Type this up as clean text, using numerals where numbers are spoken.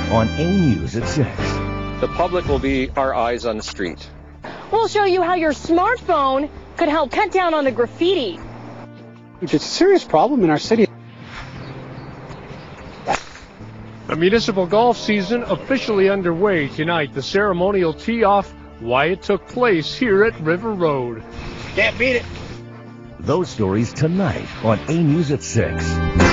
on A News at 6. The public will be our eyes on the street. We'll show you how your smartphone could help cut down on the graffiti. It's a serious problem in our city. The municipal golf season officially underway tonight. The ceremonial tee-off, why it took place here at River Road. Can't beat it. Those stories tonight on A News at 6.